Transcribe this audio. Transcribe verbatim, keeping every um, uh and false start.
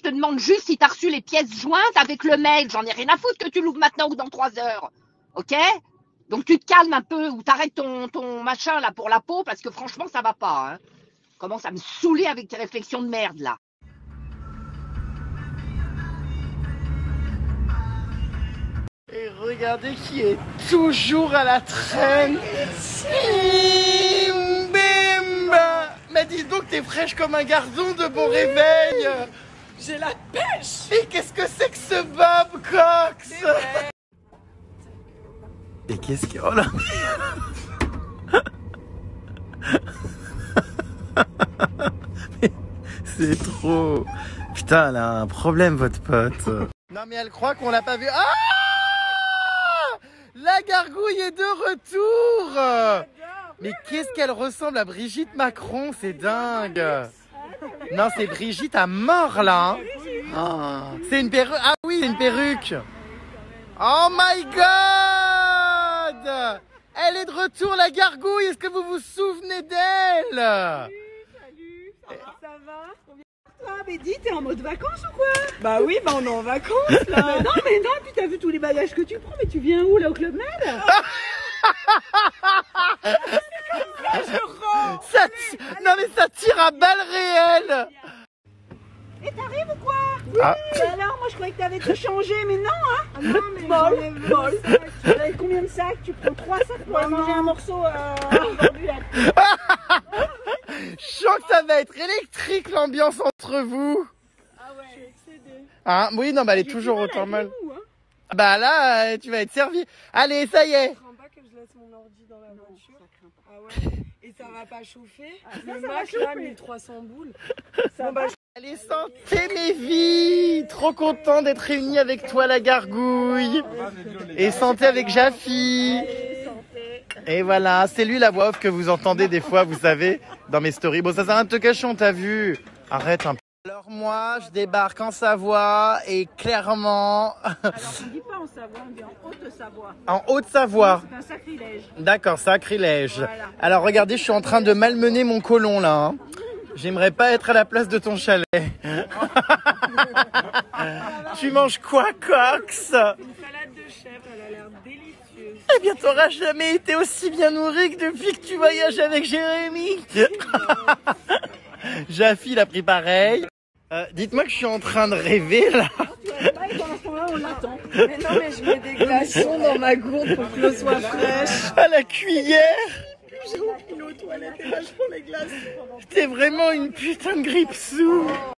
te demande juste si t'as reçu les pièces jointes avec le mail. J'en ai rien à foutre que tu l'ouvres maintenant ou dans trois heures. Ok? Donc tu te calmes un peu ou t'arrêtes ton, ton machin là pour la peau parce que franchement ça va pas. Hein. Commence à me saouler avec tes réflexions de merde là. Et regardez qui est toujours à la traîne. Bim, bim. Mais dis donc, t'es fraîche comme un gardon de bon réveil. J'ai la pêche. Et qu'est-ce que c'est que ce Bob Cox? Et qu'est-ce que... Oh là. C'est trop... Putain, elle a un problème, votre pote. Non mais elle croit qu'on l'a pas vu. Ah! La gargouille est de retour. Mais qu'est-ce qu'elle ressemble à Brigitte Macron, c'est dingue. Non, c'est Brigitte à mort là. Hein. Oh, c'est une perruque. Ah oui, c'est une perruque. Oh my god. Elle est de retour, la gargouille. Est-ce que vous vous souvenez d'elle? Salut, salut. Ça va, ça va? Ah, mais dis, t'es en mode vacances ou quoi? Bah oui, bah on est en vacances là. Mais non, mais non, puis t'as vu tous les bagages que tu prends, mais tu viens où là au Club Med? Ça non mais ça tire à balles réelles. Et t'arrives ou quoi? Oui. Ah. Bah alors, moi je croyais que t'avais tout changé, mais non hein. Ah non, mais bol, bol. Tu as combien de sacs? Tu prends trois sacs pour aller manger un morceau euh, aujourd'hui là. Je sens que ça va être électrique l'ambiance entre vous. Ah ouais, je suis excédée. Ah oui, non, bah elle est toujours autant mal. Hein. Bah là, tu vas être servi. Allez, ça y est. Je crains pas que je laisse mon ordi dans la voiture. Ah ouais. Et ça va pas chauffer. Ah, ça, le ça Mac là, mille trois cents boules. Ça bon, bah, je... Allez, santé mes vies. Trop content d'être réunis avec toi la gargouille. Et santé avec Jaffi. Et voilà, c'est lui la voix off que vous entendez des fois, vous savez, dans mes stories. Bon, ça sert à rien de te cacher, on t'a vu. Arrête un peu. Alors moi, je débarque en Savoie et clairement... Alors on dit pas en Savoie, on dit en Haute-Savoie. En Haute-Savoie. C'est un sacrilège. D'accord, sacrilège. Voilà. Alors regardez, je suis en train de malmener mon côlon là. Hein. J'aimerais pas être à la place de ton chalet. Tu manges quoi, Cox? Une salade de chèvre, elle a l'air délicieuse. Eh bien, t'auras jamais été aussi bien nourri que depuis que tu voyages avec Jérémy. Jaffi, il a pris pareil. Euh, dites-moi que je suis en train de rêver là. On l'attend. Mais non, mais je mets des glaçons dans ma gourde pour que l'eau soit fraîche. À la cuillère. J'ai oublié aux toilettes et là je prends les glaçons. T'es vraiment une putain de grippe sous.